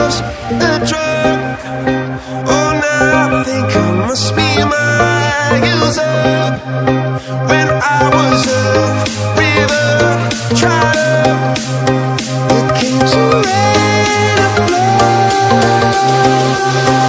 love's a drug. Oh, now I think I must be my user. When I was a river, tried up, it came to rain and flood.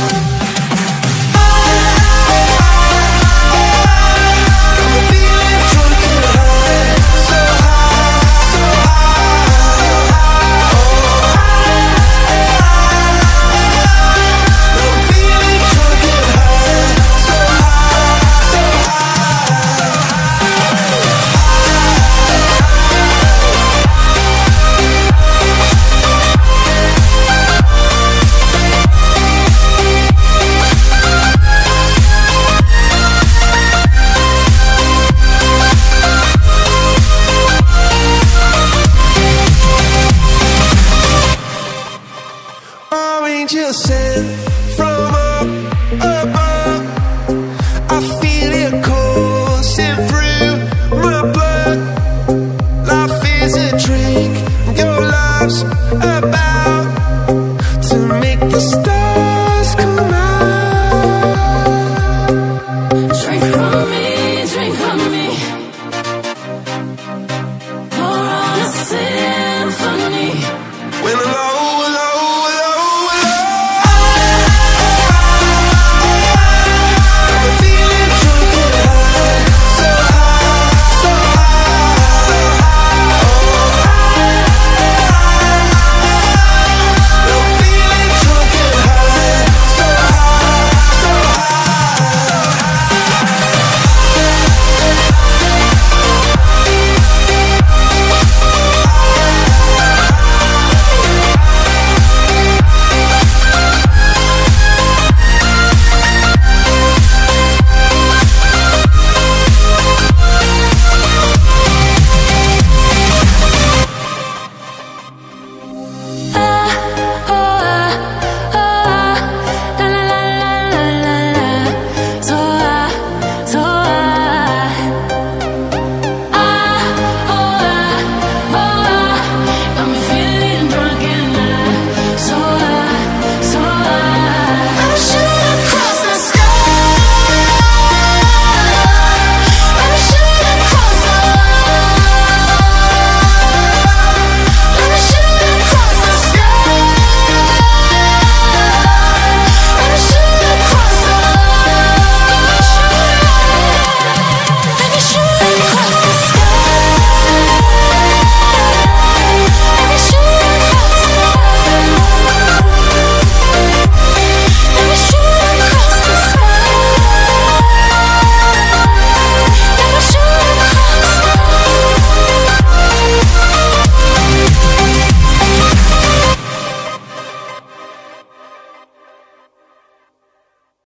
Angel sent from up above, I feel it coursing through my blood. Life is a drink, your love's about to make the stars come out. Drink from me, drink from me. Pour on a symphony. When the